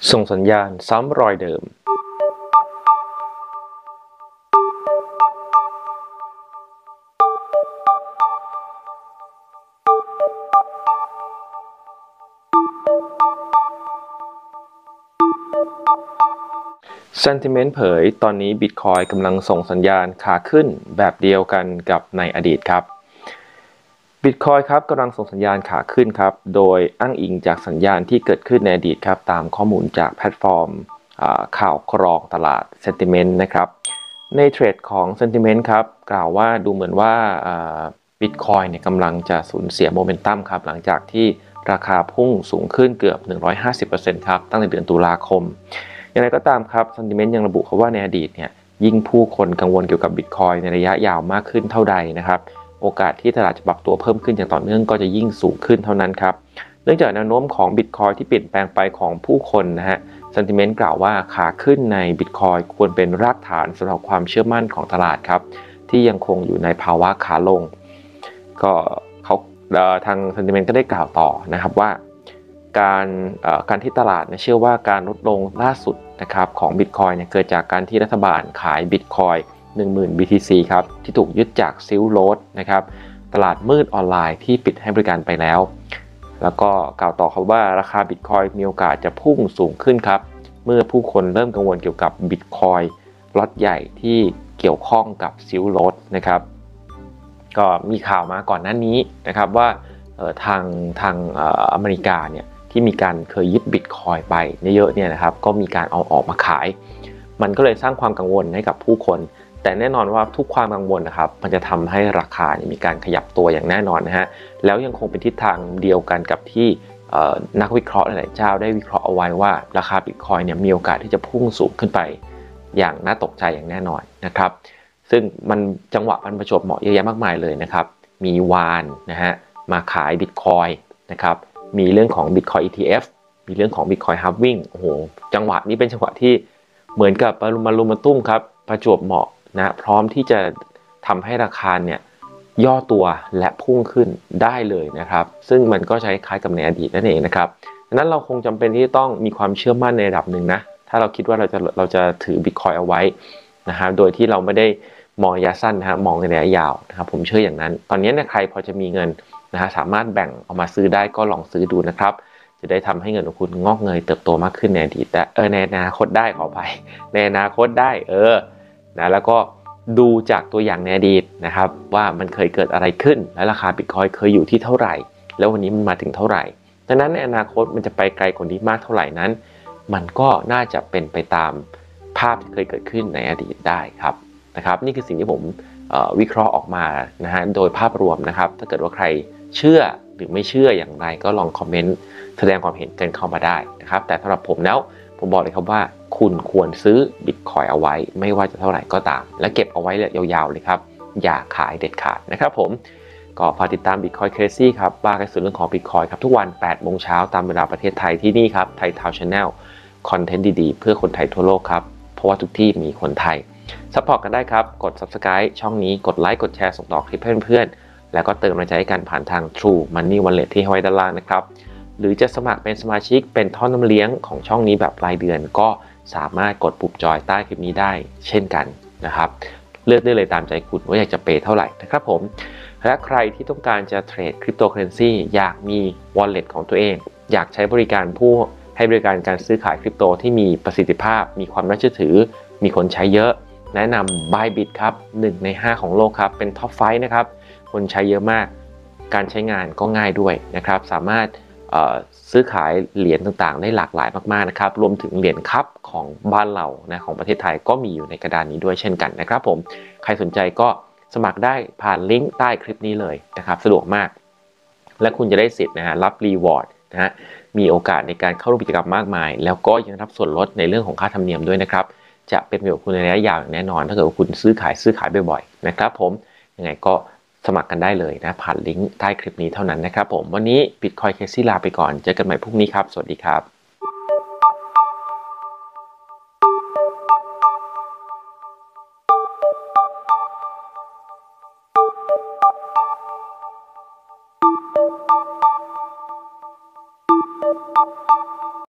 ส่งสัญญาณซ้ำรอยเดิมSentiment เผยตอนนี้ Bitcoin กำลังส่งสัญญาณขาขึ้นแบบเดียวกันกับในอดีตครับ Bitcoin ครับกำลังส่งสัญญาณขาขึ้นครับโดยอ้างอิงจากสัญญาณที่เกิดขึ้นในอดีตครับตามข้อมูลจากแพลตฟอร์มข่าวกรองตลาด Sentiment นะครับในเทรดของ Sentiment ครับกล่าวว่าดูเหมือนว่าBitcoin เนี่ยกำลังจะสูญเสียโมเมนตัมครับหลังจากที่ราคาพุ่งสูงขึ้นเกือบ 150% ครับตั้งแต่เดือนตุลาคมอย่างไรก็ตามครับ Sentiment ยังระบุเขาว่าในอดีตเนี่ยยิ่งผู้คนกังวลเกี่ยวกับ Bitcoin ในระยะยาวมากขึ้นเท่าใดนะครับโอกาสที่ตลาดจะปรับตัวเพิ่มขึ้นอย่างต่อเนื่องก็จะยิ่งสูงขึ้นเท่านั้นครับเนื่องจากแนวโน้มของ Bitcoin ที่เปลี่ยนแปลงไปของผู้คนนะฮะ Sentiment กล่าวว่าขาขึ้นใน Bitcoin ควรเป็นรากฐานสำหรับความเชื่อมั่นของตลาดครับที่ยังคงอยู่ในภาวะขาลงก็เขาทาง Sentiment ก็ได้กล่าวต่อนะครับว่าการที่ตลาดเชื่อว่าการลดลงล่าสุดนะครับของ Bitcoin เกิดจากการที่รัฐบาลขาย Bitcoin 10,000 BTC ครับที่ถูกยึดจาก Silk Road นะครับตลาดมืดออนไลน์ที่ปิดให้บริการไปแล้วแล้วก็กล่าวต่อครับว่าราคา Bitcoin มีโอกาสจะพุ่งสูงขึ้นครับเมื่อผู้คนเริ่มกังวลเกี่ยวกับ Bitcoin ล็อตใหญ่ที่เกี่ยวข้องกับ Silk Road นะครับก็มีข่าวมาก่อนหน้านี้นะครับว่าทางอเมริกาเนี่ยที่มีการเคยยึด Bitcoin ไปเยอะๆเนี่ยนะครับก็มีการเอาออกมาขายมันก็เลยสร้างความกังวลให้กับผู้คนแต่แน่นอนว่าทุกความกังวลนะครับมันจะทำให้ราคามีการขยับตัวอย่างแน่นอนนะฮะแล้วยังคงเป็นทิศทางเดียวกันกับที่นักวิเคราะห์หลายๆเจ้าได้วิเคราะห์เอาไว้ว่าราคา Bitcoin เนี่ยมีโอกาสที่จะพุ่งสูงขึ้นไปอย่างน่าตกใจอย่างแน่นอนนะครับซึ่งมันจังหวะมันประจวบเหมาะเยอะแยะมากมายเลยนะครับมีวานนะฮะมาขาย Bitcoin นะครับมีเรื่องของ Bitcoin ETF มีเรื่องของ Bitcoin Halving โอ้โหจังหวะนี้เป็นจังหวะที่เหมือนกับมารุมมาตุ้มครับประจวบเหมาะนะพร้อมที่จะทำให้ราคาเนี่ยย่อตัวและพุ่งขึ้นได้เลยนะครับซึ่งมันก็ใช้คล้ายกับในอดีตนั่นเองนะครับดังนั้นเราคงจำเป็นที่ต้องมีความเชื่อมั่นในระดับหนึ่งนะถ้าเราคิดว่าเราจะถือ Bitcoin เอาไว้นะฮะโดยที่เราไม่ได้มองระยะสั้นนะฮะมองในระยะยาวนะครับผมเชื่ออย่างนั้นตอนนี้เนี่ยใครพอจะมีเงินนะฮะสามารถแบ่งเอามาซื้อได้ก็ลองซื้อดูนะครับจะได้ทำให้เงินของคุณงอกเงยเติบโตมากขึ้นในอดีตในอนาคตได้ขอไปในอนาคตได้นะแล้วก็ดูจากตัวอย่างในอดีตนะครับว่ามันเคยเกิดอะไรขึ้นและราคา Bitcoin เคยอยู่ที่เท่าไหร่แล้ววันนี้มันมาถึงเท่าไหร่ดังนั้นในอนาคตมันจะไปไกลกว่านี้มากเท่าไหร่นั้นมันก็น่าจะเป็นไปตามภาพที่เคยเกิดขึ้นในอดีตได้ครับนะครับนี่คือสิ่งที่ผมวิเคราะห์ออกมานะฮะโดยภาพรวมนะครับถ้าเกิดว่าใครเชื่อหรือไม่เชื่ออย่างไรก็ลองคอมเมนต์แสดงความเห็นกันเข้ามาได้นะครับแต่สำหรับผมแล้วผมบอกเลยครับว่าคุณควรซื้อ Bitcoin เอาไว้ไม่ว่าจะเท่าไหร่ก็ตามและเก็บเอาไว้ยาวๆเลยครับอย่าขายเด็ดขาดนะครับผมก็ฝากติดตาม Bitcoin Crazy ครับว่ากันส่วนเรื่องของ Bitcoin ครับทุกวัน 8 โมงเช้าตามเวลาประเทศไทยที่นี่ครับไทยทาวน์ Channel คอนเทนต์ดีๆเพื่อคนไทยทั่วโลกครับเพราะว่าทุกที่มีคนไทยซัพพอร์ตกันได้ครับกด Subscribe ช่องนี้กดไลค์กดแชร์ส่งต่อคลิปให้เพื่อนๆแล้วก็เติมกำลังใจให้กันผ่านทาง True Money Wallet ที่ให้ไว้ด้านล่างนะครับหรือจะสมัครเป็นสมาชิกเป็นท่อนน้ำเลี้ยงของช่องนี้แบบรายเดือนก็สามารถกดปุ่มจอยใต้คลิปนี้ได้เช่นกันนะครับเลือกได้เลยตามใจคุณว่าอยากจะเปย์เท่าไหร่นะครับผมและใครที่ต้องการจะเทรดคริปโตเคอเรนซีอยากมี wallet ของตัวเองอยากใช้บริการผู้ให้บริการการซื้อขายคริปโตที่มีประสิทธิภาพมีความน่าเชื่อถือมีคนใช้เยอะแนะนำ Bybit ครับ1 ใน 5ของโลกครับเป็นท็อป5นะครับคนใช้เยอะมากการใช้งานก็ง่ายด้วยนะครับสามารถซื้อขายเหรียญต่างๆได้หลากหลายมากๆนะครับรวมถึงเหรียญคัพของบ้านเรานะของประเทศไทยก็มีอยู่ในกระดานนี้ด้วยเช่นกันนะครับผมใครสนใจก็สมัครได้ผ่านลิงก์ใต้คลิปนี้เลยนะครับสะดวกมากและคุณจะได้สิทธิ์นะฮะรับรีวอร์ดนะฮะมีโอกาสในการเข้าร่วมกิจกรรมมากมายแล้วก็ยังรับส่วนลดในเรื่องของค่าธรรมเนียมด้วยนะครับจะเป็นประโยชน์คุณในระยะยาวอย่างแน่นอนถ้าเกิดว่าคุณซื้อขายบ่อยๆนะครับผมยังไงก็สมัครกันได้เลยนะผ่านลิงก์ใต้คลิปนี้เท่านั้นนะครับผมวันนี้ Bitcoin Crazy ลาไปก่อนเจอกันใหม่พรุ่งนี้ครับสวัสดีครับ